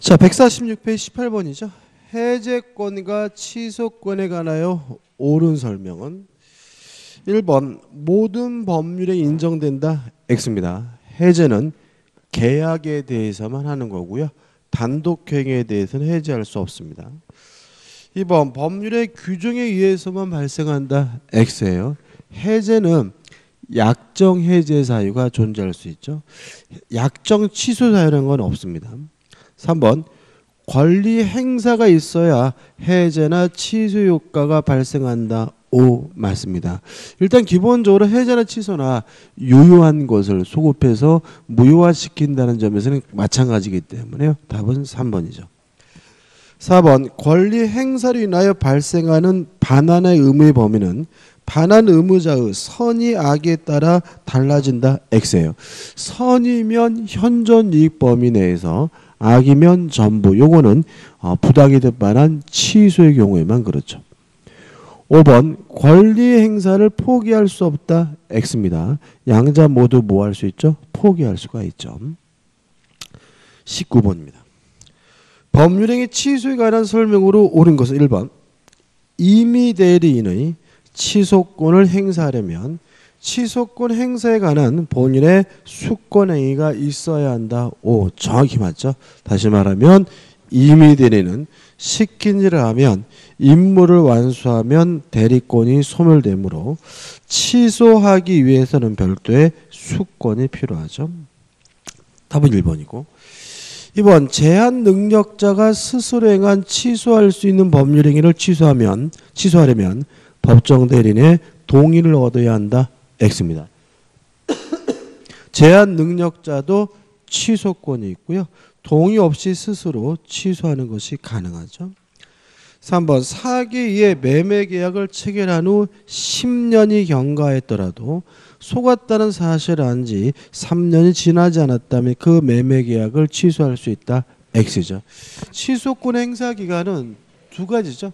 자, 146페이지 18번이죠. 해제권과 취소권에 관하여 옳은 설명은 1번 모든 법률에 인정된다 X입니다. 해제는 계약에 대해서만 하는 거고요. 단독행위에 대해서는 해제할 수 없습니다. 2번 법률의 규정에 의해서만 발생한다 X예요. 해제는 약정 해제 사유가 존재할 수 있죠. 약정 취소 사유라는 건 없습니다. 3번 권리 행사가 있어야 해제나 취소 효과가 발생한다. O 맞습니다. 일단 기본적으로 해제나 취소나 유효한 것을 소급해서 무효화시킨다는 점에서는 마찬가지이기 때문에요. 답은 3번이죠. 4번 권리 행사로 인하여 발생하는 반환의 의무의 범위는 반환 의무자의 선의 악에 따라 달라진다 X예요. 선이면 현존 이익 범위 내에서 악이면 전부. 요거는 부당이 될 반환 취소의 경우에만 그렇죠. 5번 권리 행사를 포기할 수 없다 X입니다. 양자 모두 뭐 할 수 있죠? 포기할 수가 있죠. 19번입니다. 법률행위 취소에 관한 설명으로 옳은 것은 1번 임의대리인의 취소권을 행사하려면 취소권 행사에 관한 본인의 수권행위가 있어야 한다. 오, 정확히 맞죠? 다시 말하면 임의대리는 시킨 일을 하면 임무를 완수하면 대리권이 소멸되므로 취소하기 위해서는 별도의 수권이 필요하죠. 답은 1번이고 2번 제한 능력자가 스스로 행한 취소할 수 있는 법률 행위를 취소하려면 법정 대리인의 동의를 얻어야 한다. X입니다. 제한 능력자도 취소권이 있고요. 동의 없이 스스로 취소하는 것이 가능하죠. 3번 사기에 의해 매매 계약을 체결한 후 10년이 경과했더라도 속았다는 사실을 안 지 3년이 지나지 않았다면 그 매매 계약을 취소할 수 있다. X죠. 취소권 행사 기간은 두 가지죠.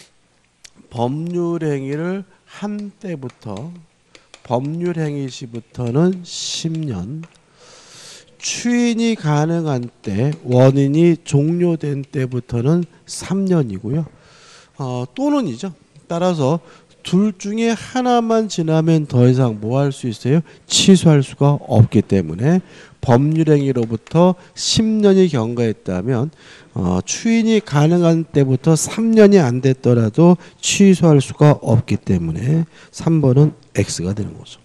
법률 행위를 한 때부터 법률 행위 시부터는 10년, 추인이 가능한 때, 원인이 종료된 때부터는 3년이고요. 또는이죠. 따라서 둘 중에 하나만 지나면 더 이상 뭐 할 수 있어요? 취소할 수가 없기 때문에 법률행위로부터 10년이 경과했다면 추인이 가능한 때부터 3년이 안 됐더라도 취소할 수가 없기 때문에 3번은 X가 되는 거죠.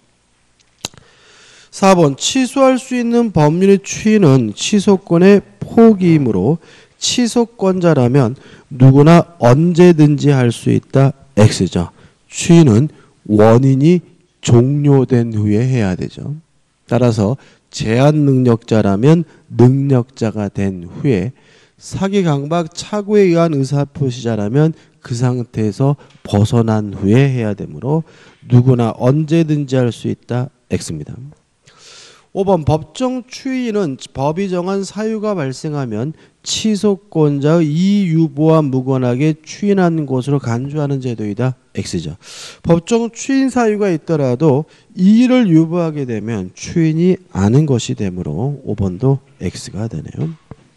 4번 취소할 수 있는 법률의 추인은 취소권의 포기이므로 취소권자라면 누구나 언제든지 할 수 있다. X죠. 추인은 원인이 종료된 후에 해야 되죠. 따라서 제한 능력자라면 능력자가 된 후에 사기 강박 착오에 의한 의사표시자라면 그 상태에서 벗어난 후에 해야 되므로 누구나 언제든지 할 수 있다. X입니다. 5번 법정 추인은 법이 정한 사유가 발생하면 취소권자의 이유보와 무관하게 추인하는 것으로 간주하는 제도이다. X죠. 법정 추인 사유가 있더라도 이의를 유보하게 되면 추인이 아는 것이 되므로 5번도 X가 되네요.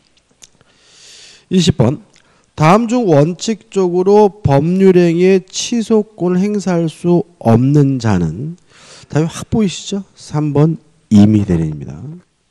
20번 다음 중 원칙적으로 법률행위의 취소권을 행사할 수 없는 자는 답이 확 보이시죠? 3번 임의대리인입니다.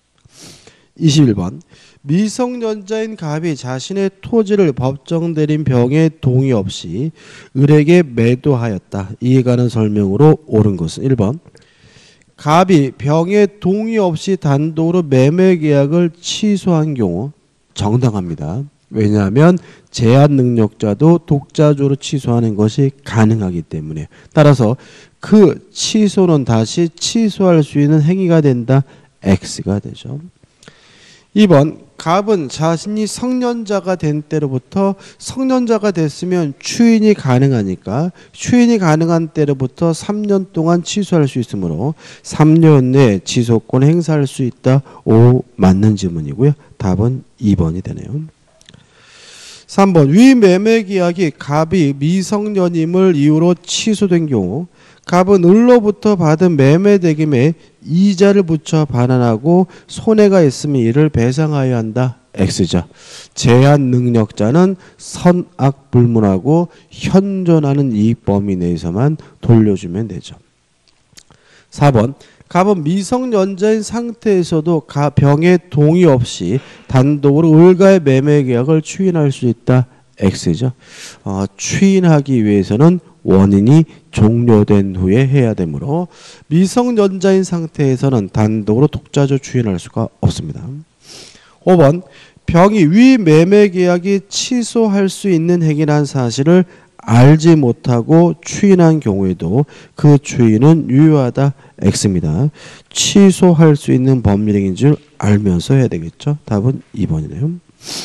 21번 미성년자인 갑이 자신의 토지를 법정 대리인 병의 동의 없이 을에게 매도하였다. 이에 관한 설명으로 옳은 것은 1번 갑이 병의 동의 없이 단독으로 매매 계약을 취소한 경우 정당합니다. 왜냐하면 제한 능력자도 독자적으로 취소하는 것이 가능하기 때문에 따라서 그 취소는 다시 취소할 수 있는 행위가 된다. X가 되죠. 2번 갑은 자신이 성년자가 된 때로부터 성년자가 됐으면 추인이 가능하니까 추인이 가능한 때로부터 3년 동안 취소할 수 있으므로 3년 내에 취소권 행사할 수 있다. O 맞는 질문이고요. 답은 2번이 되네요. 3번 위 매매 계약이 갑이 미성년임을 이유로 취소된 경우 갑은 을로부터 받은 매매 대금에 이자를 붙여 반환하고 손해가 있으면 이를 배상하여야 한다. X죠. 제한 능력자는 선악불문하고 현존하는 이익 범위 내에서만 돌려주면 되죠. 4번 갑은 미성년자인 상태에서도 병의 동의 없이 단독으로 을과의 매매 계약을 추인할 수 있다. X죠. 추인하기 위해서는 원인이 종료된 후에 해야 되므로 미성년자인 상태에서는 단독으로 독자적 추인할 수가 없습니다. 5번 병이 위 매매 계약이 취소할 수 있는 행위라는 사실을 알지 못하고 추인한 경우에도 그 추인은 유효하다. X입니다. 취소할 수 있는 법률행위인 줄 알면서 해야 되겠죠. 답은 2번이네요.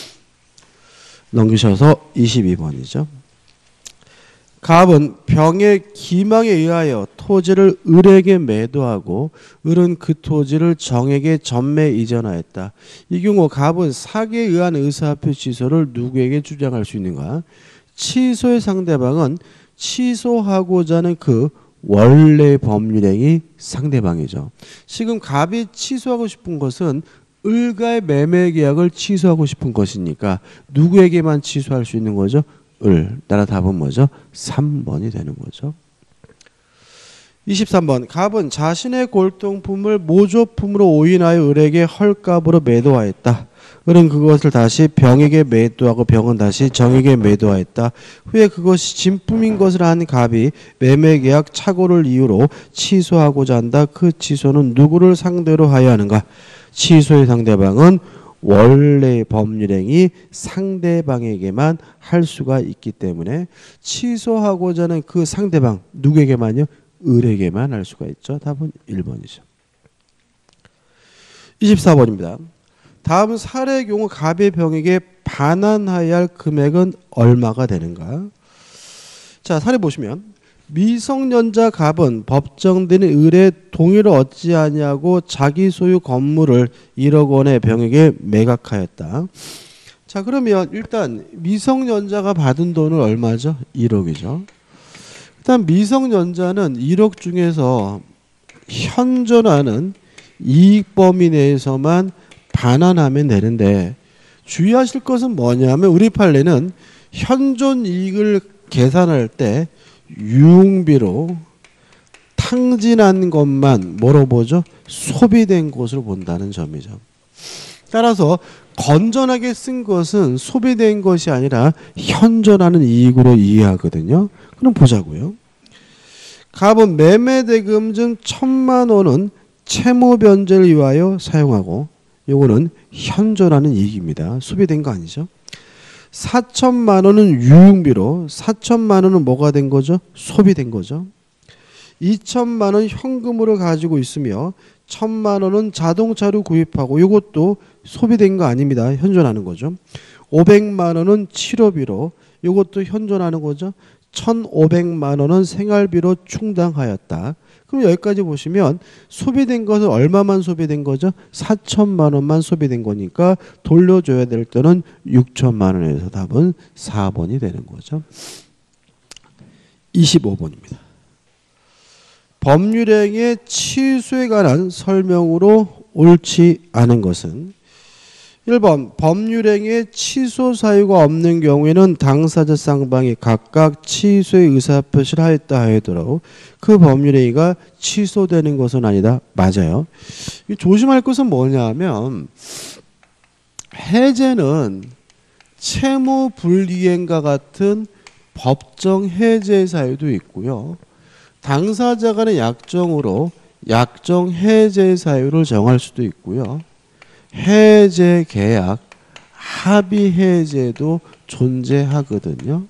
넘기셔서 22번이죠. 갑은 병의 기망에 의하여 토지를 을에게 매도하고 을은 그 토지를 정에게 전매 이전하였다. 이 경우 갑은 사기에 의한 의사표 취소를 누구에게 주장할 수 있는가? 취소의 상대방은 취소하고자 하는 그 원래 법률행위 상대방이죠. 지금 갑이 취소하고 싶은 것은 을과의 매매 계약을 취소하고 싶은 것이니까 누구에게만 취소할 수 있는 거죠? 을. 따라 답은 뭐죠? 3번이 되는 거죠. 23번 갑은 자신의 골동품을 모조품으로 오인하여 을에게 헐값으로 매도하였다. 을은 그것을 다시 병에게 매도하고 병은 다시 정에게 매도하였다. 후에 그것이 진품인 것을 한 갑이 매매계약 착오를 이유로 취소하고자 한다. 그 취소는 누구를 상대로 하여야 하는가? 취소의 상대방은 원래 법률행위 상대방에게만 할 수가 있기 때문에 취소하고자 하는 그 상대방 누구에게만요? 을에게만 할 수가 있죠. 답은 1번이죠. 24번입니다. 다음 사례의 경우 갑의 병에게 반환하여야 할 금액은 얼마가 되는가? 자, 사례 보시면 미성년자 갑은 법정된 을의 동의를 얻지 아니하고 자기 소유 건물을 1억 원의 병에게 매각하였다. 자, 그러면 일단 미성년자가 받은 돈은 얼마죠? 1억이죠. 일단 미성년자는 1억 중에서 현존하는 이익 범위 내에서만 반환하면 되는데 주의하실 것은 뭐냐면 우리 판례는 현존 이익을 계산할 때 유흥비로 탕진한 것만 뭐로 보죠? 소비된 것으로 본다는 점이죠. 따라서 건전하게 쓴 것은 소비된 것이 아니라 현존하는 이익으로 이해하거든요. 그럼 보자고요. 갑은 매매대금 중 1,000만 원은 채무 변제를 위하여 사용하고 요거는 현존하는 이익입니다. 소비된 거 아니죠. 4,000만 원은 유흥비로 4,000만 원은 뭐가 된 거죠? 소비된 거죠. 2,000만 원 현금으로 가지고 있으며 1,000만 원은 자동차로 구입하고 이것도 소비된 거 아닙니다. 현존하는 거죠. 500만 원은 치료비로 이것도 현존하는 거죠. 1,500만 원은 생활비로 충당하였다. 그럼 여기까지 보시면 소비된 것은 얼마만 소비된 거죠? 4,000만 원만 소비된 거니까 돌려줘야 될 때는 6,000만 원에서 답은 4번이 되는 거죠. 25번입니다. 법률행위의 취소에 관한 설명으로 옳지 않은 것은 1번 법률행위의 취소 사유가 없는 경우에는 당사자 쌍방이 각각 취소의 의사표시를 하였다 하더라도 그 법률행위가 취소되는 것은 아니다. 맞아요. 조심할 것은 뭐냐면 해제는 채무 불이행과 같은 법정 해제 사유도 있고요. 당사자 간의 약정으로 약정 해제 사유를 정할 수도 있고요. 해제 계약, 합의 해제도 존재하거든요.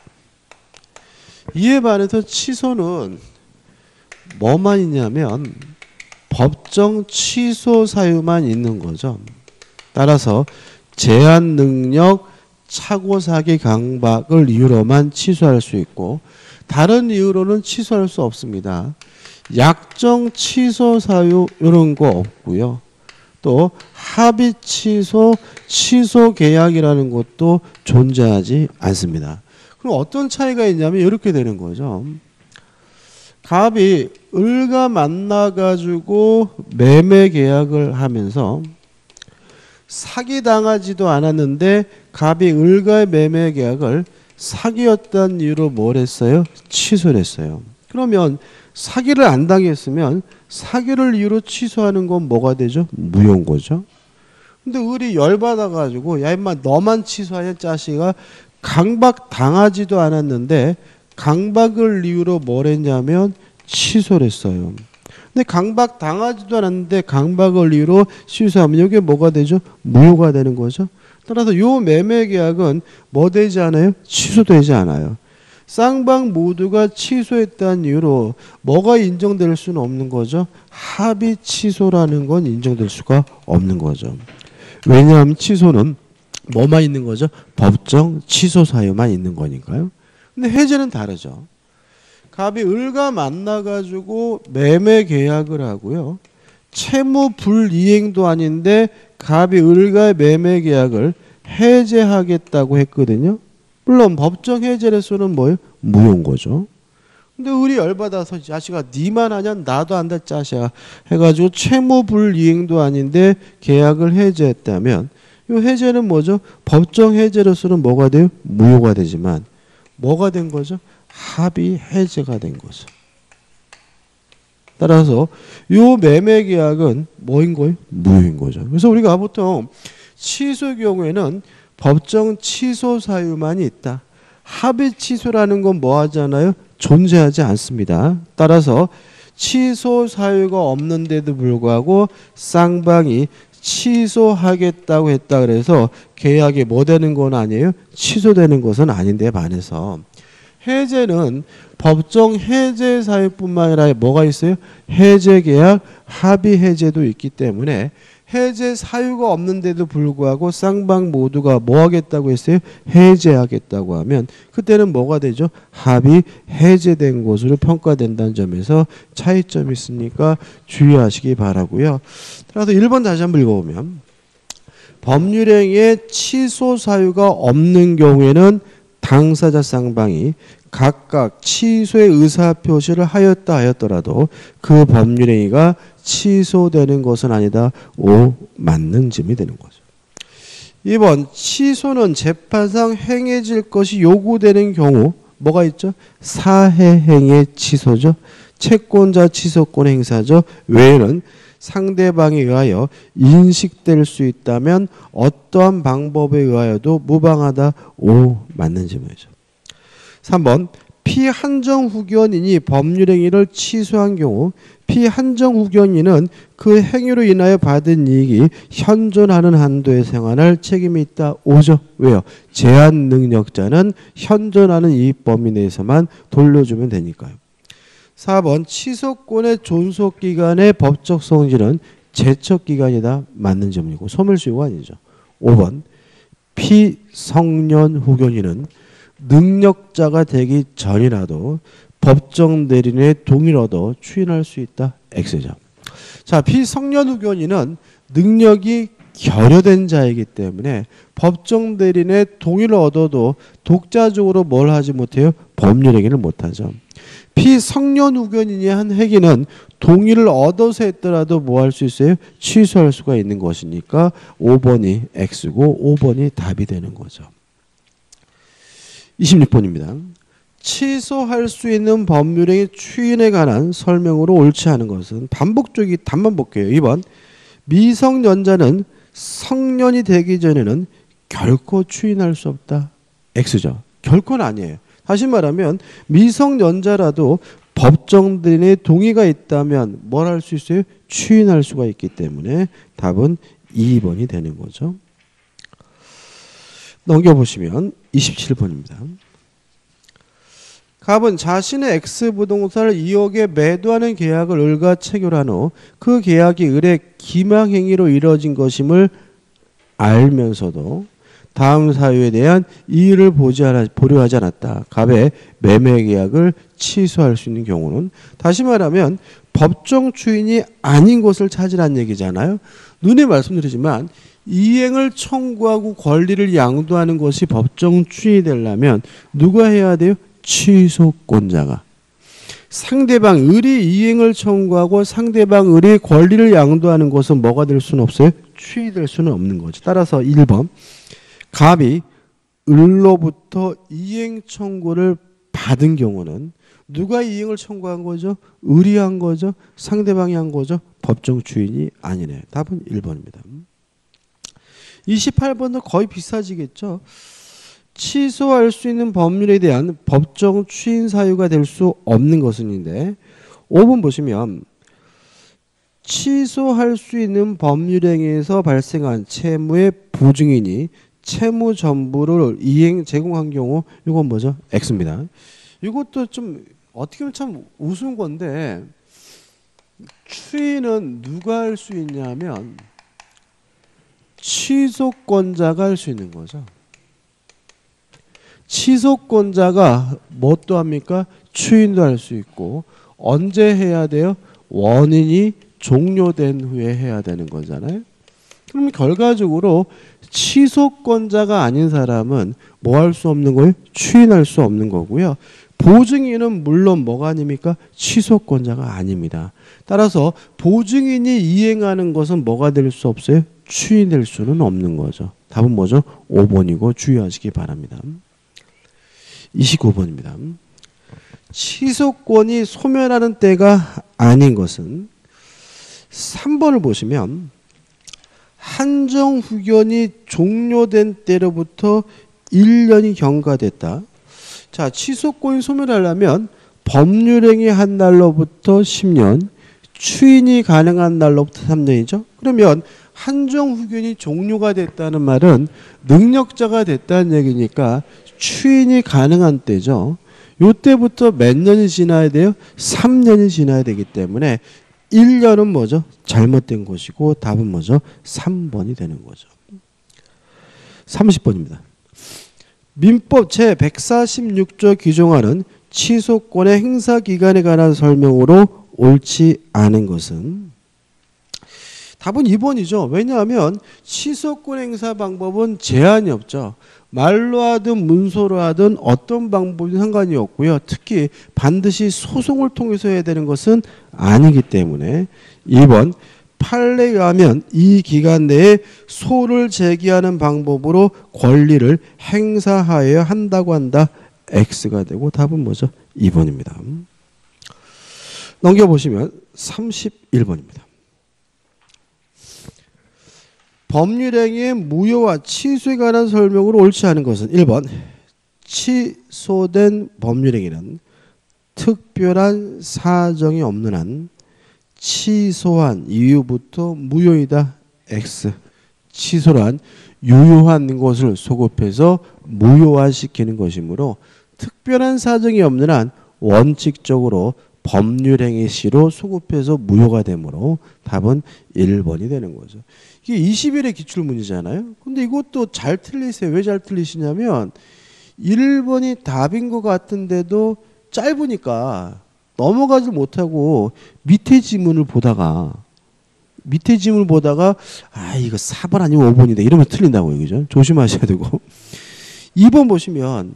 이에 반해서 취소는 뭐만 있냐면 법정 취소 사유만 있는 거죠. 따라서 제한 능력, 착오 사기 강박을 이유로만 취소할 수 있고 다른 이유로는 취소할 수 없습니다. 약정 취소 사유 이런 거 없고요. 또 합의 취소, 취소 계약이라는 것도 존재하지 않습니다. 그럼 어떤 차이가 있냐면 이렇게 되는 거죠. 갑이 을과 만나가지고 매매 계약을 하면서 사기당하지도 않았는데 갑이 을과의 매매 계약을 사기였다는 이유로 뭘 했어요? 취소를 했어요. 그러면 사기를 안 당했으면 사기를 이유로 취소하는 건 뭐가 되죠? 무효인 거죠. 근데 을이 열받아가지고 야 임마 너만 취소하냐 짜식아, 강박 당하지도 않았는데 강박을 이유로 뭘 했냐면 취소를 했어요. 근데 강박 당하지도 않았는데 강박을 이유로 취소하면 이게 뭐가 되죠? 무효가 되는 거죠. 따라서 요 매매 계약은 뭐 되지 않아요? 취소되지 않아요. 쌍방 모두가 취소했다는 이유로 뭐가 인정될 수는 없는 거죠. 합의 취소라는 건 인정될 수가 없는 거죠. 왜냐하면 취소는 뭐만 있는 거죠? 법정 취소 사유만 있는 거니까요. 근데 해제는 다르죠. 갑이 을과 만나가지고 매매 계약을 하고요. 채무 불이행도 아닌데 갑이 을과의 매매 계약을 해제하겠다고 했거든요. 물론 법정 해제로서는 뭐예요? 무효인 거죠. 근데 을이 열받아서 자식아 니만 하냐 나도 한다 짜샤 해가지고 채무 불이행도 아닌데 계약을 해제했다면 이 해제는 뭐죠? 법정 해제로서는 뭐가 돼요? 무효가 되지만 뭐가 된 거죠? 합의 해제가 된 거죠. 따라서 이 매매 계약은 뭐인 거예요? 무효인 거죠. 그래서 우리가 보통 취소 경우에는 법정 취소 사유만이 있다. 합의 취소라는 건 뭐 하잖아요? 존재하지 않습니다. 따라서 취소 사유가 없는데도 불구하고 쌍방이 취소하겠다고 했다 그래서 계약이 뭐 되는 건 아니에요? 취소되는 것은 아닌데 반해서 해제는 법정 해제 사유뿐만 아니라 뭐가 있어요? 해제 계약, 합의 해제도 있기 때문에 해제 사유가 없는데도 불구하고 쌍방 모두가 뭐 하겠다고 했어요? 해제하겠다고 하면 그때는 뭐가 되죠? 합의 해제된 것으로 평가된다는 점에서 차이점이 있으니까 주의하시기 바라고요. 따라서 1번 다시 한번 읽어보면 법률행위에 취소 사유가 없는 경우에는 당사자 쌍방이 각각 취소의 의사표시를 하였다 하였더라도 그 법률행위가 취소되는 것은 아니다. 오, 맞는 점이 되는 거죠. 2번 취소는 재판상 행해질 것이 요구되는 경우 뭐가 있죠? 사해행의 취소죠. 채권자 취소권 행사죠. 외에는 상대방에 의하여 인식될 수 있다면 어떠한 방법에 의하여도 무방하다. 오, 맞는 질문이죠. 3번 피한정후견인이 법률행위를 취소한 경우 피한정후견인은 그 행위로 인하여 받은 이익이 현존하는 한도에 생활할 책임이 있다. 오죠. 왜요? 제한 능력자는 현존하는 이익 범위 내에서만 돌려주면 되니까요. 4번 취소권의 존속기간의 법적 성질은 제척기간이다. 맞는 점이고 소멸시효가 아니죠. 5번 피성년 후견인은 능력자가 되기 전이라도 법정 대리인의 동의를 얻어 추인할 수 있다. X죠. 자, 피성년 후견인은 능력이 결여된 자이기 때문에 법정 대리인의 동의를 얻어도 독자적으로 뭘 하지 못해요? 법률행위를 못하죠. 피성년 후견인이 한 행위는 동의를 얻어서 했더라도 뭐 할 수 있어요? 취소할 수가 있는 것이니까 5번이 X고 5번이 답이 되는 거죠. 26번입니다. 취소할 수 있는 법률행위 추인에 관한 설명으로 옳지 않은 것은 반복적인 답만 볼게요. 2번 미성년자는 성년이 되기 전에는 결코 추인할 수 없다. X죠. 결코는 아니에요. 다시 말하면 미성년자라도 법정 대리인의 동의가 있다면 뭘 할 수 있어요? 추인할 수가 있기 때문에 답은 2번이 되는 거죠. 넘겨보시면 27번입니다. 갑은 자신의 X부동산을 2억에 매도하는 계약을 을과 체결한 후 그 계약이 을의 기망행위로 이루어진 것임을 알면서도 다음 사유에 대한 이의를 보려 하지 않았다. 갑의 매매 계약을 취소할 수 있는 경우는 다시 말하면 법정 추인이 아닌 것을 찾으라는 얘기잖아요. 눈에 말씀드리지만 이행을 청구하고 권리를 양도하는 것이 법정 추인이 되려면 누가 해야 돼요? 취소권자가. 상대방 을이 이행을 청구하고 상대방 을이 권리를 양도하는 것은 뭐가 될 수는 없어요? 추인이 될 수는 없는 거죠. 따라서 1번 갑이 을로부터 이행 청구를 받은 경우는 누가 이행을 청구한 거죠? 을이 한 거죠? 상대방이 한 거죠? 법정 추인이 아니네요. 답은 1번입니다. 28번도 거의 비슷하지겠죠. 취소할 수 있는 법률에 대한 법정 추인 사유가 될 수 없는 것은인데 5번 보시면 취소할 수 있는 법률행위에서 발생한 채무의 보증인이 채무 전부를 이행 제공한 경우 이건 뭐죠? X입니다. 이것도 좀 어떻게 보면 참 우스운 건데 추인은 누가 할 수 있냐면 취소권자가 할 수 있는 거죠. 취소권자가 뭣도 합니까? 추인도 할 수 있고 언제 해야 돼요? 원인이 종료된 후에 해야 되는 거잖아요. 그럼 결과적으로 취소권자가 아닌 사람은 뭐 할 수 없는 거예요? 추인할 수 없는 거고요. 보증인은 물론 뭐가 아닙니까? 취소권자가 아닙니다. 따라서 보증인이 이행하는 것은 뭐가 될 수 없어요? 추인될 수는 없는 거죠. 답은 뭐죠? 5번이고 주의하시기 바랍니다. 29번입니다. 취소권이 소멸하는 때가 아닌 것은 3번을 보시면 한정 후견이 종료된 때로부터 1년이 경과됐다. 자, 취소권이 소멸하려면 법률행위 한 날로부터 10년, 추인이 가능한 날로부터 3년이죠. 그러면 한정 후견이 종료가 됐다는 말은 능력자가 됐다는 얘기니까 추인이 가능한 때죠. 요때부터 몇 년이 지나야 돼요? 3년이 지나야 되기 때문에 1년은 뭐죠? 잘못된 것이고 답은 뭐죠? 3번이 되는 거죠. 30번입니다. 민법 제146조 규정하는 취소권의 행사 기간에 관한 설명으로 옳지 않은 것은 답은 2번이죠. 왜냐하면 취소권 행사 방법은 제한이 없죠. 말로 하든 문서로 하든 어떤 방법이 상관이 없고요. 특히 반드시 소송을 통해서 해야 되는 것은 아니기 때문에 2번 판례에 의하면 이 기간 내에 소를 제기하는 방법으로 권리를 행사하여야 한다고 한다. X가 되고 답은 뭐죠? 2번입니다. 넘겨보시면 31번입니다. 법률행위의 무효와 취소에 관한 설명으로 옳지 않은 것은 1번 취소된 법률행위는 특별한 사정이 없는 한 취소한 이후부터 무효이다. X. 취소란 유효한 것을 소급해서 무효화시키는 것이므로 특별한 사정이 없는 한 원칙적으로 법률행위 시로 소급해서 무효가 되므로 답은 1번이 되는 거죠. 이게 20일의 기출문이잖아요. 근데 이것도 잘 틀리세요. 왜 잘 틀리시냐면 1번이 답인 것 같은데도 짧으니까 넘어가지 못하고 밑에 지문을 보다가 아 이거 4번 아니면 5번이다 이러면 틀린다고요. 그죠? 조심하셔야 되고 2번 보시면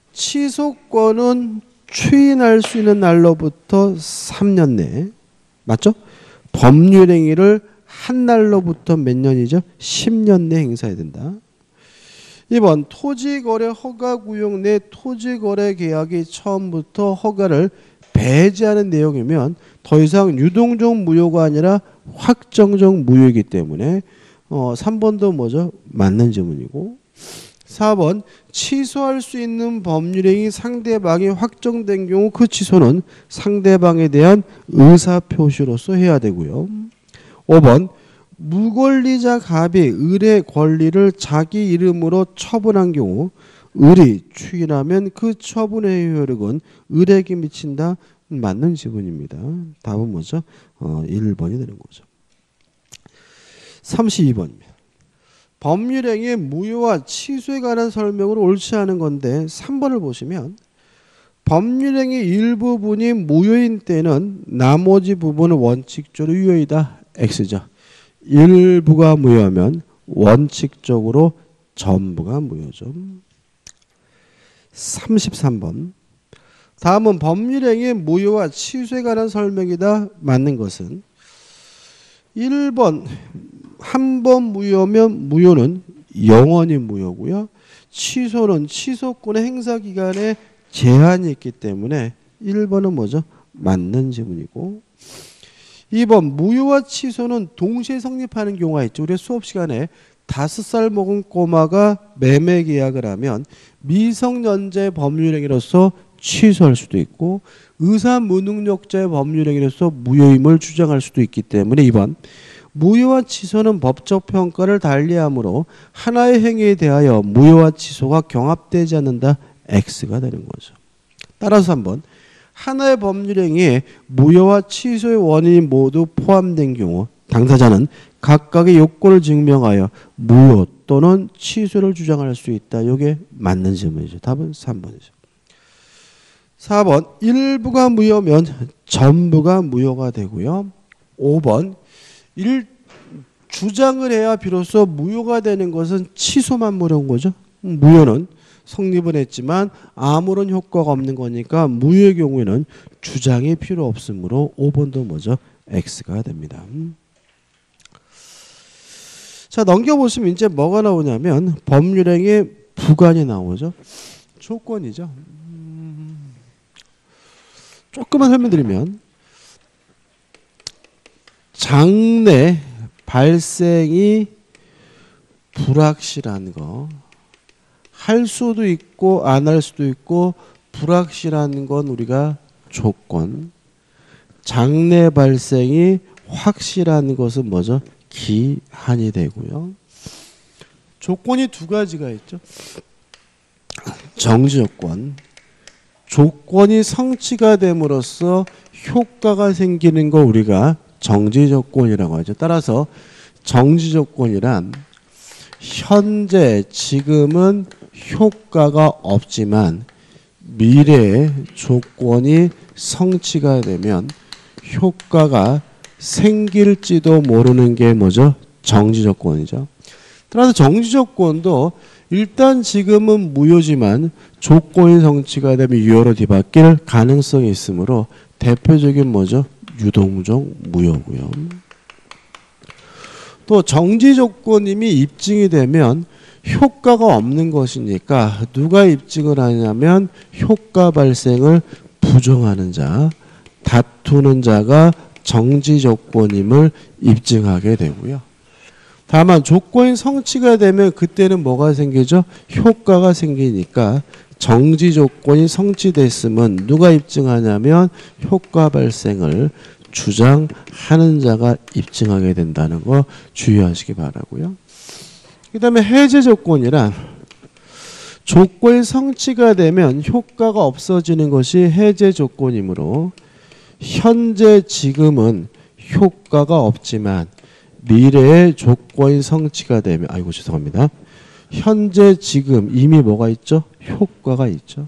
취소권은 추인할 수 있는 날로부터 3년 내 맞죠? 법률행위를 한 날로부터 몇 년이죠? 10년 내 행사해야 된다. 2번 토지거래 허가구역 내 토지거래 계약이 처음부터 허가를 배제하는 내용이면 더 이상 유동적 무효가 아니라 확정적 무효이기 때문에 3번도 뭐죠? 맞는 질문이고 4번 취소할 수 있는 법률행위 상대방이 확정된 경우 그 취소는 상대방에 대한 의사표시로서 해야 되고요. 5번 무권리자 갑이 을의 권리를 자기 이름으로 처분한 경우 을이 추인하면 그 처분의 효력은 을에게 미친다. 맞는 지문입니다. 답은 뭐죠? 1번이 되는 거죠. 32번입니다. 법률행위의 무효와 취소에 관한 설명으로 옳지 않은 건데 3번을 보시면 법률행위 일부분이 무효인 때는 나머지 부분은 원칙적으로 유효이다. X죠. 일부가 무효하면 원칙적으로 전부가 무효죠. 33번 다음은 법률행위 무효와 취소에 관한 설명이다. 맞는 것은 1번 한 번 무효면 무효는 영원히 무효고요. 취소는 취소권의 행사 기간에 제한이 있기 때문에 1번은 뭐죠? 맞는 지문이고 2번 무효와 취소는 동시에 성립하는 경우가 있죠. 우리 수업 시간에 5살 먹은 꼬마가 매매 계약을 하면 미성년자의 법률행위로서 취소할 수도 있고 의사 무능력자의 법률행위로서 무효임을 주장할 수도 있기 때문에 2번 무효와 취소는 법적 평가를 달리하므로 하나의 행위에 대하여 무효와 취소가 경합되지 않는다. X가 되는 거죠. 따라서 3번 하나의 법률행위에 무효와 취소의 원인이 모두 포함된 경우 당사자는 각각의 요건을 증명하여 무효 또는 취소를 주장할 수 있다. 이게 맞는 질문이죠. 답은 3번이죠. 4번 일부가 무효면 전부가 무효가 되고요. 5번 주장을 해야 비로소 무효가 되는 것은 취소만 무효인 거죠. 무효는 성립은 했지만 아무런 효과가 없는 거니까 무효의 경우에는 주장이 필요 없으므로 5번도 뭐죠? X가 됩니다. 자, 넘겨보시면 이제 뭐가 나오냐면 법률행위 부관이 나오죠. 조건이죠. 조금만 설명드리면 장래 발생이 불확실한 거 할 수도 있고 안 할 수도 있고 불확실한 건 우리가 조건 장래 발생이 확실한 것은 뭐죠? 기한이 되고요. 조건이 두 가지가 있죠. 정지 조건 조건이 성취가 됨으로써 효과가 생기는 거 우리가 정지 조건이라고 하죠. 따라서 정지 조건이란 현재 지금은 효과가 없지만 미래의 조건이 성취가 되면 효과가 생길지도 모르는 게 뭐죠? 정지 조건이죠. 따라서 정지 조건도 일단 지금은 무효지만 조건이 성취가 되면 유효로 뒤바뀔 가능성이 있으므로 대표적인 뭐죠? 유동적 무효고요. 또 정지 조건임이 입증이 되면 효과가 없는 것이니까 누가 입증을 하냐면 효과 발생을 부정하는 자, 다투는 자가 정지 조건임을 입증하게 되고요. 다만 조건이 성취가 되면 그때는 뭐가 생기죠? 효과가 생기니까 정지 조건이 성취됐으면 누가 입증하냐면 효과 발생을 주장하는 자가 입증하게 된다는 거 주의하시기 바라고요. 그 다음에 해제 조건이란 조건이 성취가 되면 효과가 없어지는 것이 해제 조건이므로 현재 지금은 효과가 없지만 미래의 조건이 성취가 되면 아이고 죄송합니다. 현재 지금 이미 뭐가 있죠? 효과가 있죠.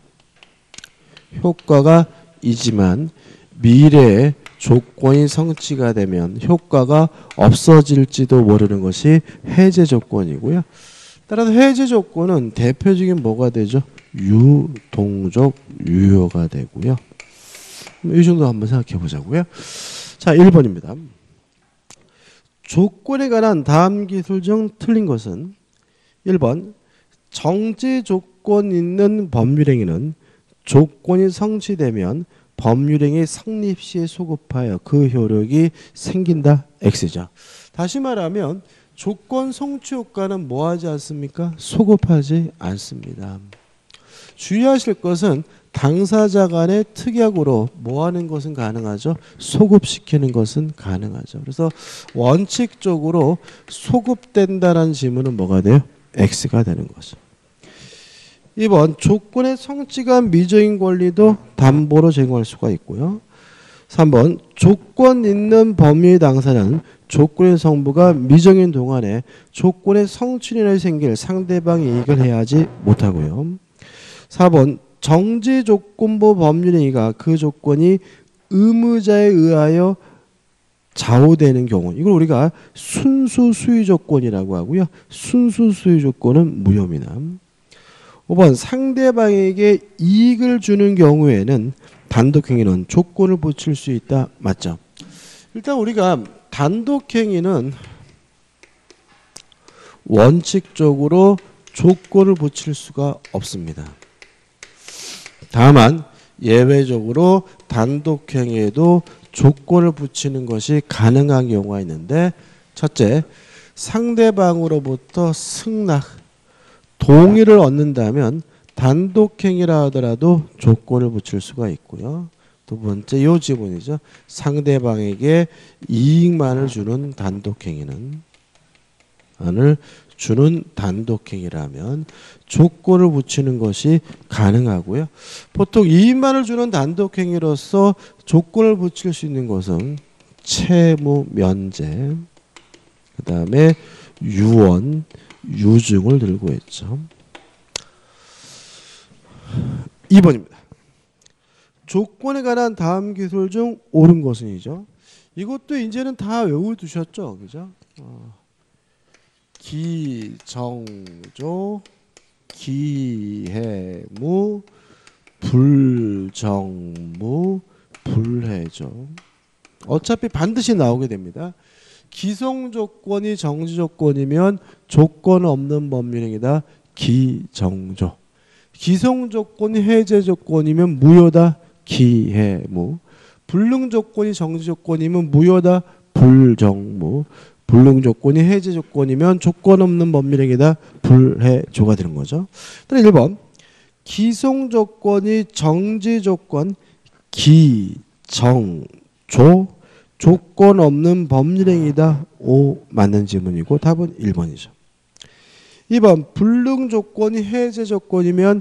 효과가 있지만 미래의 조건이 성취가 되면 효과가 없어질지도 모르는 것이 해제 조건이고요. 따라서 해제 조건은 대표적인 뭐가 되죠? 유동적 유효가 되고요. 이 정도 한번 생각해 보자고요. 자, 1번입니다. 조건에 관한 다음 기술 중 틀린 것은 1번 정지 조건 있는 법률행위는 조건이 성취되면 법률행위 성립 시에 소급하여 그 효력이 생긴다. X죠. 다시 말하면 조건 성취 효과는 뭐하지 않습니까? 소급하지 않습니다. 주의하실 것은 당사자 간의 특약으로 뭐하는 것은 가능하죠? 소급시키는 것은 가능하죠. 그래서 원칙적으로 소급된다는 지문은 뭐가 돼요? X가 되는 거죠. 2번 조건의 성취가 미정인 권리도 담보로 제공할 수가 있고요. 3번 조건 있는 법률 당사자는 조건의 성부가 미정인 동안에 조건의 성취인에 생길 상대방의 이익을 해야지 못하고요. 4번 정지 조건부 법률행위가 그 조건이 의무자에 의하여 좌우되는 경우 이걸 우리가 순수 수위 조건이라고 하고요. 순수 수위 조건은 무효입니다. 5번 상대방에게 이익을 주는 경우에는 단독행위는 조건을 붙일 수 있다. 맞죠? 일단 우리가 단독행위는 원칙적으로 조건을 붙일 수가 없습니다. 다만 예외적으로 단독행위에도 조건을 붙이는 것이 가능한 경우가 있는데, 첫째, 상대방으로부터 승낙, 동의를 얻는다면 단독행위라 하더라도 조건을 붙일 수가 있고요. 두 번째, 이 지문이죠. 상대방에게 이익만을 주는 단독행위라면 조건을 붙이는 것이 가능하고요. 보통 이익만을 주는 단독행위로서 조건을 붙일 수 있는 것은 채무 면제, 그 다음에 유언, 유증을 들고 있죠. 2번입니다. 조건에 관한 다음 기술 중 옳은 것은이죠. 이것도 이제는 다 외워두셨죠, 그죠? 기정조, 기해무, 불정무, 불해조. 어차피 반드시 나오게 됩니다. 기성조건이 정지조건이면 조건 없는 법률행위다. 기정조. 기성조건이 해제조건이면 무효다. 기해무. 불능조건이 정지조건이면 무효다. 불정무. 불능조건이 해제조건이면 조건 없는 법률행위다. 불해조가 되는 거죠. 1번 기성조건이 정지조건 기정조 조건 없는 법률행위다. O 맞는 지문이고 답은 1번이죠. 2번 불능조건이 해제조건이면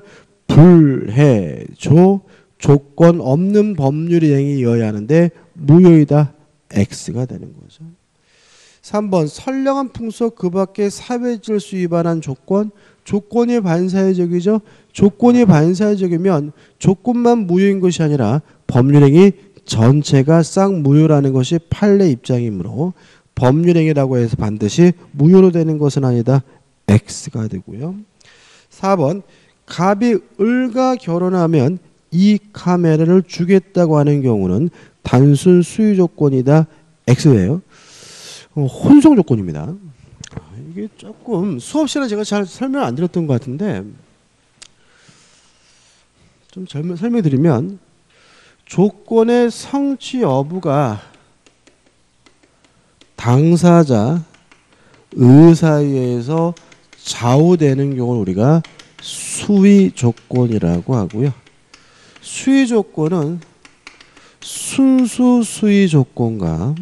불해조 조건 없는 법률행위여야 하는데 무효이다. X가 되는 거죠. 3번 선량한 풍속 그 밖에 사회질서 위반한 조건이 반사회적이죠. 조건이 반사회적이면 조건만 무효인 것이 아니라 법률행위 전체가 쌍무효라는 것이 판례 입장이므로 법률행위라고 해서 반드시 무효로 되는 것은 아니다. X가 되고요. 4번 갑이 을과 결혼하면 이 카메라를 주겠다고 하는 경우는 단순 수유 조건이다. X예요. 혼성 조건입니다. 이게 조금 수업 시간에 제가 잘 설명 안 드렸던 것 같은데 좀 설명드리면 조건의 성취 여부가 당사자 의사에 의해서 좌우되는 경우를 우리가 수위 조건이라고 하고요. 수위 조건은 순수 수위 조건과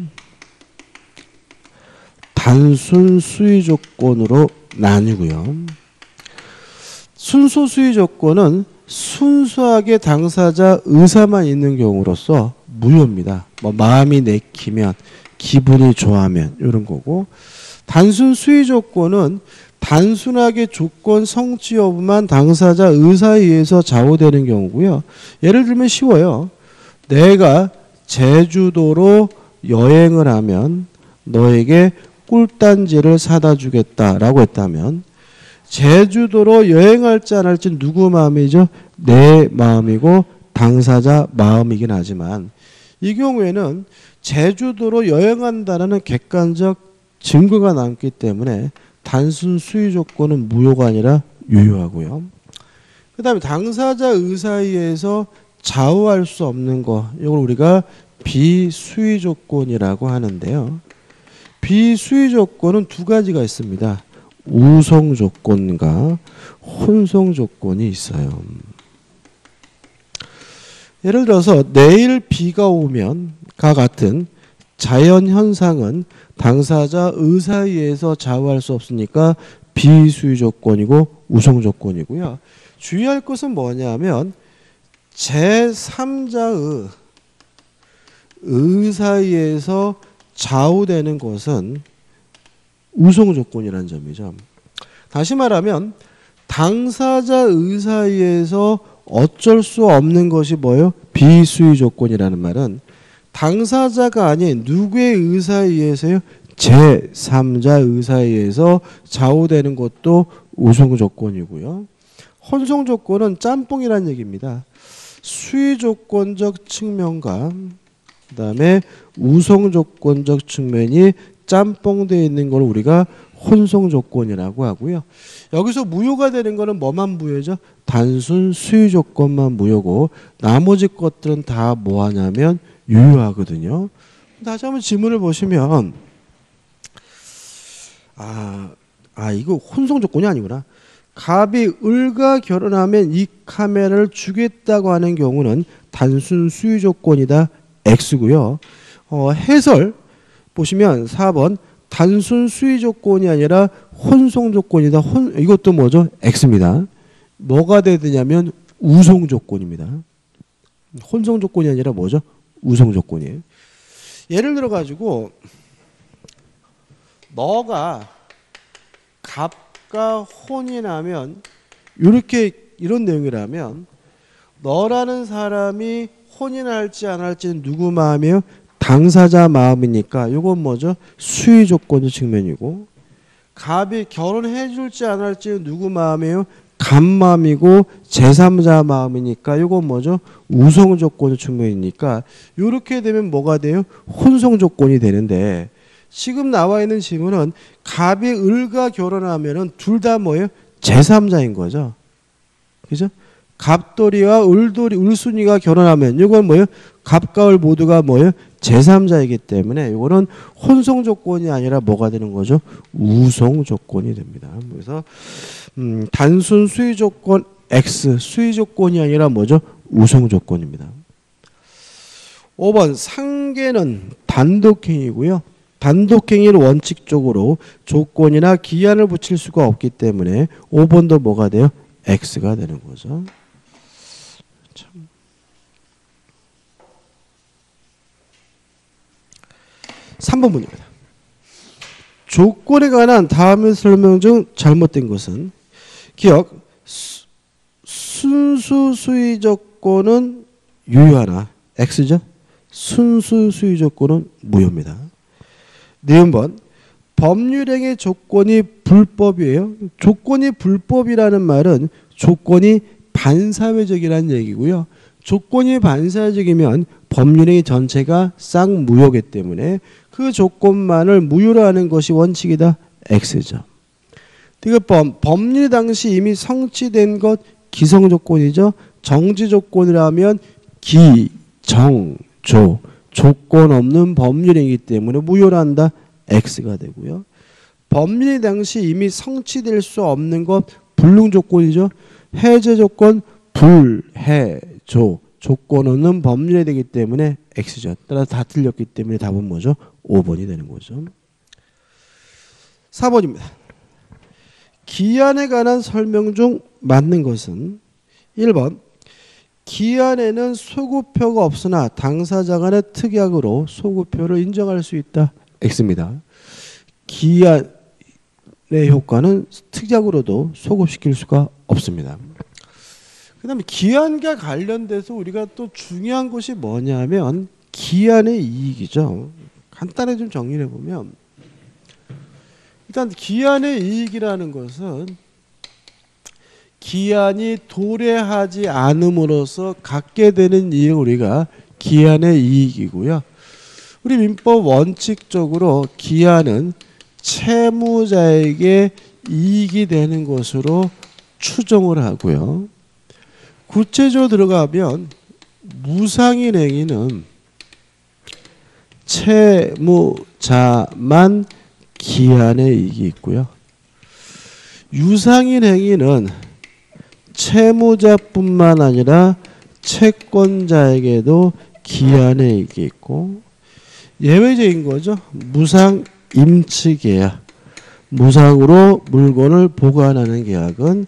단순 수위 조건으로 나뉘고요. 순수 수위 조건은 순수하게 당사자 의사만 있는 경우로서 무효입니다. 뭐 마음이 내키면, 기분이 좋아하면 이런 거고, 단순 수위 조건은 단순하게 조건 성취 여부만 당사자 의사에 의해서 좌우되는 경우고요. 예를 들면 쉬워요. 내가 제주도로 여행을 하면 너에게 꿀단지를 사다 주겠다라고 했다면 제주도로 여행할지 안 할지 누구 마음이죠? 내 마음이고 당사자 마음이긴 하지만 이 경우에는 제주도로 여행한다는 객관적 증거가 남기 때문에 단순 수위 조건은 무효가 아니라 유효하고요. 그 다음에 당사자 의사에 의해서 좌우할 수 없는 거, 이걸 우리가 비수위 조건이라고 하는데요. 비수위 조건은 두 가지가 있습니다. 우성 조건과 혼성 조건이 있어요. 예를 들어서 내일 비가 오면과 같은 자연 현상은 당사자 의사에 의해서 좌우할 수 없으니까 비수위 조건이고 우성 조건이고요. 주의할 것은 뭐냐면 제3자의 의사에 의해서 좌우되는 것은 우성 조건이라는 점이죠. 다시 말하면 당사자 의사에 의해서 어쩔 수 없는 것이 뭐예요? 비수위 조건이라는 말은 당사자가 아닌 누구의 의사에 의해서요? 제3자 의사에 의해서 좌우되는 것도 우성 조건이고요. 혼송 조건은 짬뽕이라는 얘기입니다. 수위 조건적 측면과 그다음에 우송 조건적 측면이 짬뽕되어 있는 걸 우리가 혼송 조건이라고 하고요. 여기서 무효가 되는 거는 뭐만 무효죠? 단순 수위 조건만 무효고 나머지 것들은 다 뭐하냐면 유효하거든요. 다시 한번 지문을 보시면 이거 혼송 조건이 아니구나. 갑이 을과 결혼하면 이 카메라를 주겠다고 하는 경우는 단순 수위 조건이다. X고요. 해설 보시면 4번 단순 수위 조건이 아니라 혼송 조건이다. 이것도 뭐죠? X입니다. 뭐가 되느냐면 우송 조건입니다. 혼송 조건이 아니라 뭐죠? 우송 조건이에요. 예를 들어 가지고 너가 갑과 혼이 나면 이런 내용이라면 너라는 사람이 혼이나 할지 안 할지는 누구 마음이에요? 당사자 마음이니까 이건 뭐죠? 수위 조건의 측면이고 갑이 결혼해 줄지 안 할지는 누구 마음이에요? 갑 마음이고 제3자 마음이니까 이건 뭐죠? 우성 조건의 측면이니까 이렇게 되면 뭐가 돼요? 혼성 조건이 되는데 지금 나와 있는 지문은 갑이 을과 결혼하면은 둘 다 뭐예요? 제3자인 거죠. 그죠? 갑돌이와 을순이가 결혼하면 이건 뭐예요? 갑과 을 모두가 뭐예요? 제3자이기 때문에 이거는 혼성 조건이 아니라 뭐가 되는 거죠? 우성 조건이 됩니다. 그래서 단순 수위 조건 X, 수위 조건이 아니라 뭐죠? 우성 조건입니다. 5번 상계는 단독행위고요. 단독행위를 원칙적으로 조건이나 기한을 붙일 수가 없기 때문에 5번도 뭐가 돼요? X가 되는 거죠. 참. 3번 문제입니다. 조건에 관한 다음의 설명 중 잘못된 것은 기억 순수 수위 조건은 유효하나 X죠. 순수 수위 조건은 무효입니다. 네번 법률행위 조건이 불법이에요. 조건이 불법이라는 말은 조건이 반사회적이라는 얘기고요. 조건이 반사회적이면 법률행위 전체가 싹 무효이기 때문에 그 조건만을 무효로 하는 것이 원칙이다. X죠. 디귿번 법률 당시 이미 성취된 것 기성조건이죠. 정지조건이라면 기, 정, 조 조건 없는 법률이기 때문에 무효로 한다. X가 되고요. 법률 당시 이미 성취될 수 없는 것 불능조건이죠. 해제조건 불해조 조건 없는 법률이 되기 때문에 X죠. 따라서 다 틀렸기 때문에 답은 뭐죠? 5번이 되는 거죠. 4번입니다. 기한에 관한 설명 중 맞는 것은 1번 기한에는 소구표가 없으나 당사자 간의 특약으로 소구표를 인정할 수 있다. X입니다. 기한의 효과는 특약으로도 소급시킬 수가 없습니다. 그 다음에 기한과 관련돼서 우리가 또 중요한 것이 뭐냐면 기한의 이익이죠. 간단히 좀 정리를 해보면 일단 기한의 이익이라는 것은 기한이 도래하지 않음으로써 갖게 되는 이익을 우리가 기한의 이익이고요. 우리 민법 원칙적으로 기한은 채무자에게 이익이 되는 것으로 추정을 하고요. 구체적으로 들어가면 무상인 행위는 채무자만 기한의 이익이 있고요. 유상인 행위는 채무자뿐만 아니라 채권자에게도 기한의 이익이 있고 예외적인 거죠. 무상 임치계약, 무상으로 물건을 보관하는 계약은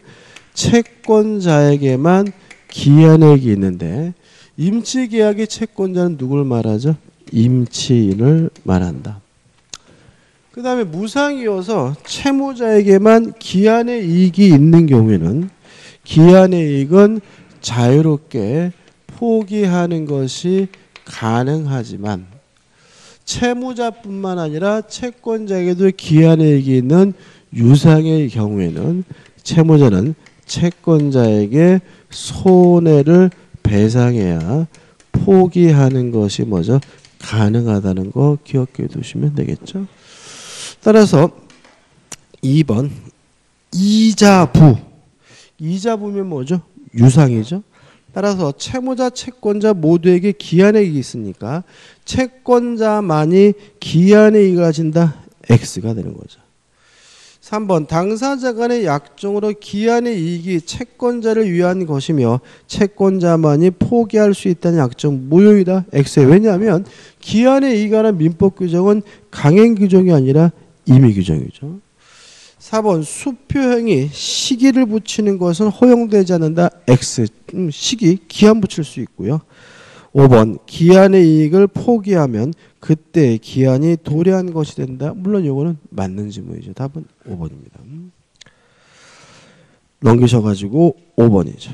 채권자에게만 기한의 이익이 있는데 임치계약의 채권자는 누굴 말하죠? 임치인을 말한다. 그 다음에 무상이어서 채무자에게만 기한의 이익이 있는 경우에는 기한의 이익은 자유롭게 포기하는 것이 가능하지만 채무자뿐만 아니라 채권자에게도 기한의 이익이 있는 유상의 경우에는 채무자는 채권자에게 손해를 배상해야 포기하는 것이 뭐죠? 가능하다는 거 기억해 두시면 되겠죠. 따라서 2번 이자부. 이자부면 뭐죠? 유상이죠. 따라서 채무자, 채권자 모두에게 기한액이 있으니까 채권자만이 기한액이 가진다. X가 되는 거죠. 3번 당사자 간의 약정으로 기한의 이익이 채권자를 위한 것이며 채권자만이 포기할 수 있다는 약정 무효이다. X에. 왜냐하면 기한의 이익에 관한 민법 규정은 강행 규정이 아니라 임의 규정이죠. 4번 수표형이 시기를 붙이는 것은 허용되지 않는다. X. 시기, 기한 붙일 수 있고요. 5번 기한의 이익을 포기하면 그때 기한이 도래한 것이 된다. 물론 이거는 맞는 질문이죠. 답은 5번입니다. 넘기셔가지고 5번이죠.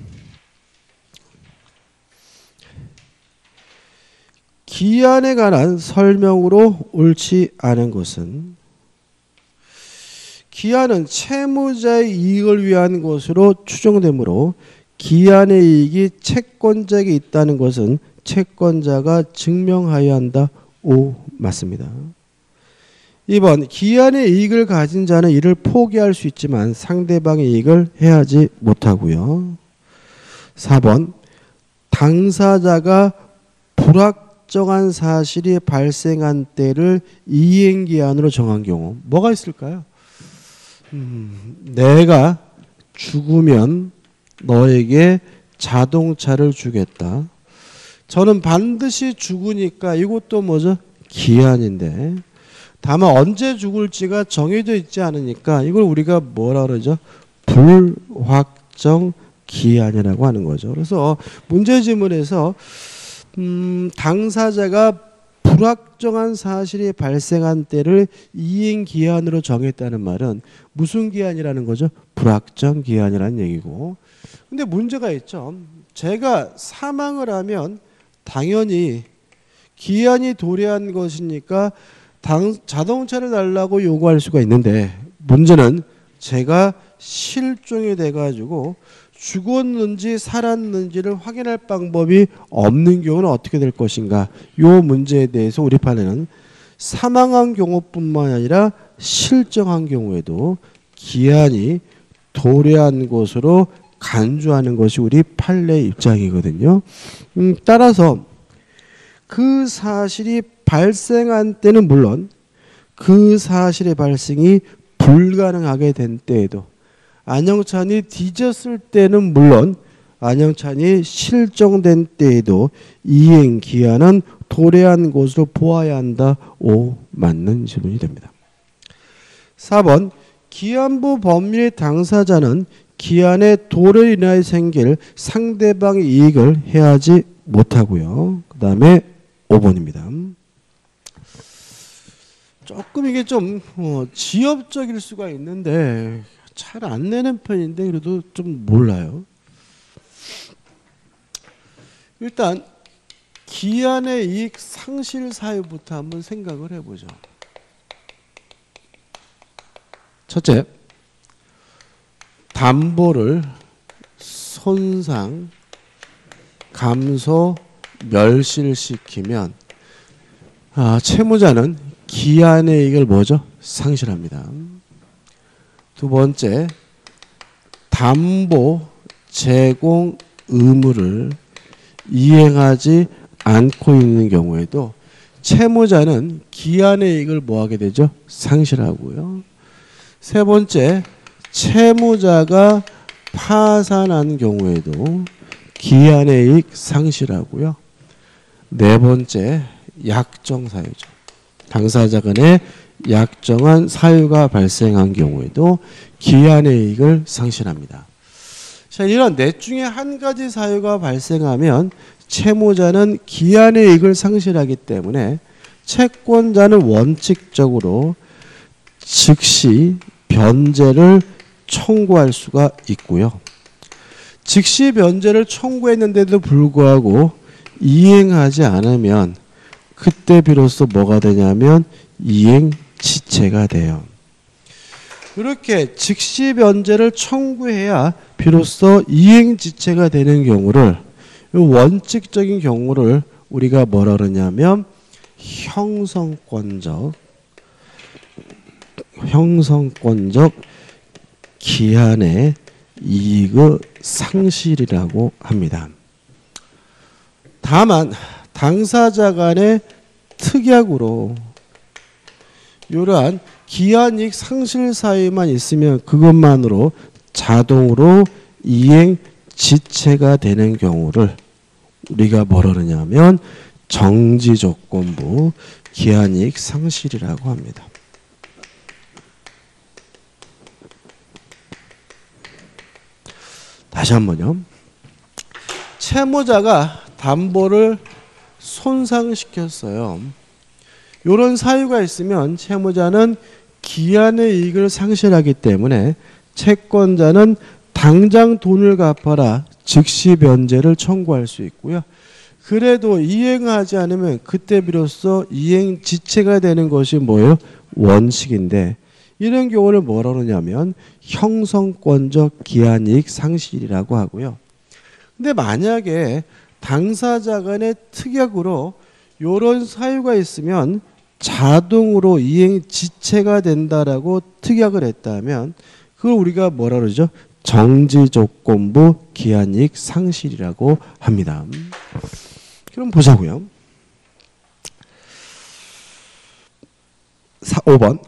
기한에 관한 설명으로 옳지 않은 것은 기한은 채무자의 이익을 위한 것으로 추정되므로 기한의 이익이 채권자에게 있다는 것은 채권자가 증명하여야 한다. O 맞습니다. 2번 기한의 이익을 가진 자는 이를 포기할 수 있지만 상대방의 이익을 해하지 못하고요. 4번 당사자가 불확정한 사실이 발생한 때를 이행기한으로 정한 경우 뭐가 있을까요? 내가 죽으면 너에게 자동차를 주겠다. 저는 반드시 죽으니까 이것도 뭐죠? 기한인데 다만 언제 죽을지가 정해져 있지 않으니까 이걸 우리가 뭐라 그러죠? 불확정 기한이라고 하는 거죠. 그래서 문제지문에서 당사자가 불확정한 사실이 발생한 때를 이행기한으로 정했다는 말은 무슨 기한이라는 거죠? 불확정 기한이라는 얘기고. 근데 문제가 있죠. 제가 사망을 하면 당연히 기한이 도래한 것이니까 자동차를 달라고 요구할 수가 있는데 문제는 제가 실종이 돼가지고 죽었는지 살았는지를 확인할 방법이 없는 경우는 어떻게 될 것인가. 이 문제에 대해서 우리 판에는 사망한 경우뿐만 아니라 실종한 경우에도 기한이 도래한 것으로 간주하는 것이 우리 판례 입장이거든요. 따라서 그 사실이 발생한 때는 물론 그 사실의 발생이 불가능하게 된 때에도 안영찬이 뒤졌을 때는 물론 안영찬이 실종된 때에도 이행기한은 도래한 것으로 보아야 한다. O 맞는 질문이 됩니다. 4번 기한부 법률의 당사자는 기한의 도래로 인하여 생길 상대방의 이익을 해하지 못하고요. 그 다음에 5번입니다. 조금 이게 좀 지엽적일 수가 있는데 잘 안 내는 편인데 그래도 좀 몰라요. 일단 기한의 이익 상실 사유부터 한번 생각을 해보죠. 첫째, 담보를 손상, 감소, 멸실시키면 채무자는 기한의 이익을 뭐죠? 상실합니다. 두 번째, 담보 제공 의무를 이행하지 않고 있는 경우에도 채무자는 기한의 이익을 뭐하게 되죠? 상실하고요. 세 번째, 채무자가 파산한 경우에도 기한의 이익 상실하고요. 네 번째, 약정 사유죠. 당사자 간에 약정한 사유가 발생한 경우에도 기한의 이익을 상실합니다. 자, 이런 넷 중에 한 가지 사유가 발생하면 채무자는 기한의 이익을 상실하기 때문에 채권자는 원칙적으로 즉시 변제를 청구할 수가 있고요. 즉시 변제를 청구했는데도 불구하고 이행하지 않으면 그때 비로소 뭐가 되냐면 이행지체가 돼요. 이렇게 즉시 변제를 청구해야 비로소 이행지체가 되는 경우를, 이 원칙적인 경우를 우리가 뭐라 그러냐면 형성권적 기한의 이익의 상실이라고 합니다. 다만 당사자 간의 특약으로 이러한 기한이익 상실 사유만 있으면 그것만으로 자동으로 이행 지체가 되는 경우를 우리가 뭐라 그러냐면 정지조건부 기한이익 상실이라고 합니다. 다시 한번요. 채무자가 담보를 손상시켰어요. 이런 사유가 있으면 채무자는 기한의 이익을 상실하기 때문에 채권자는 당장 돈을 갚아라 즉시 변제를 청구할 수 있고요. 그래도 이행하지 않으면 그때 비로소 이행 지체가 되는 것이 뭐예요? 원칙인데 이런 경우를 뭐라 그러냐면 형성권적 기한이익 상실이라고 하고요. 근데 만약에 당사자 간의 특약으로 이런 사유가 있으면 자동으로 이행 지체가 된다라고 특약을 했다면 그걸 우리가 뭐라 그러죠? 정지조건부 기한이익 상실이라고 합니다. 그럼 보자고요. 5번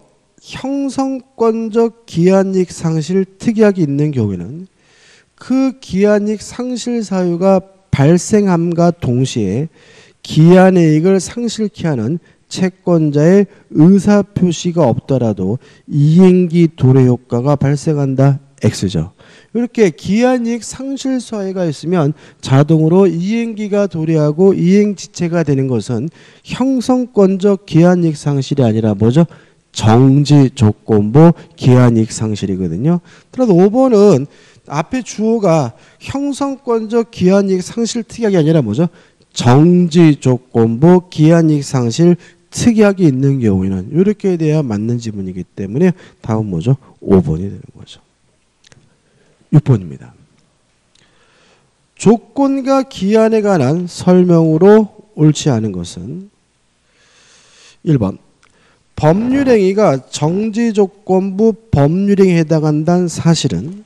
형성권적 기한이익 상실 특약이 있는 경우에는 그 기한이익 상실 사유가 발생함과 동시에 기한의 이익을 상실케 하는 채권자의 의사표시가 없더라도 이행기 도래 효과가 발생한다. X죠. 이렇게 기한이익 상실 사유가 있으면 자동으로 이행기가 도래하고 이행지체가 되는 것은 형성권적 기한이익 상실이 아니라 뭐죠? 정지조건부 기한이익 상실이거든요. 따라서 5번은 앞에 주어가 형성권적 기한이익 상실 특약이 아니라 뭐죠? 정지조건부 기한이익 상실 특약이 있는 경우에는 이렇게 돼야 맞는 지문이기 때문에 다음 뭐죠? 5번이 되는 거죠. 6번입니다. 조건과 기한에 관한 설명으로 옳지 않은 것은 1번 법률행위가 정지조건부 법률행위에 해당한다는 사실은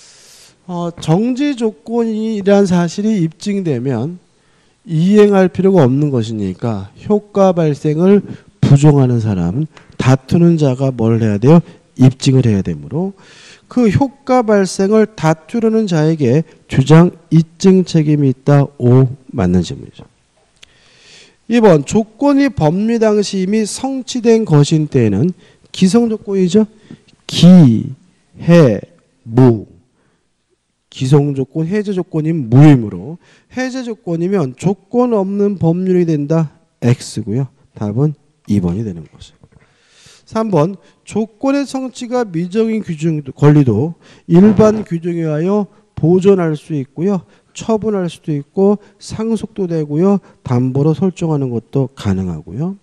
정지조건이라는 사실이 입증되면 이행할 필요가 없는 것이니까 효과 발생을 부정하는 사람, 다투는 자가 뭘 해야 돼요? 입증을 해야 되므로 그 효과 발생을 다투려는 자에게 주장 입증 책임이 있다. 5 맞는 질문이죠. 2번 조건이 법리 당시 이미 성취된 것인 때에는 기성조건이죠. 기, 해, 무. 기성조건, 해제조건이면 무이므로 해제조건이면 조건 없는 법률이 된다. X고요. 답은 2번이 되는 거죠. 3번 조건의 성취가 미정인 규정 권리도 일반 규정에 의하여 보존할 수 있고요. 처분할 수도 있고 상속도 되고요. 담보로 설정하는 것도 가능하고요.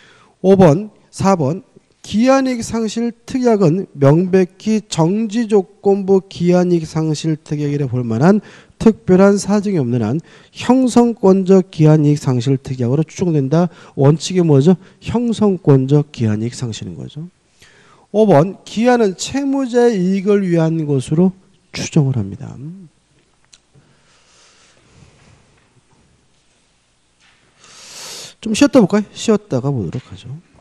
4번 기한이익 상실 특약은 명백히 정지조건부 기한이익 상실 특약이라 볼 만한 특별한 사정이 없는 한 형성권적 기한이익 상실 특약으로 추정된다. 원칙이 뭐죠? 형성권적 기한이익 상실인 거죠. 5번 기한은 채무자의 이익을 위한 것으로 추정을 합니다. 좀 쉬었다 볼까요? 쉬었다가 보도록 하죠.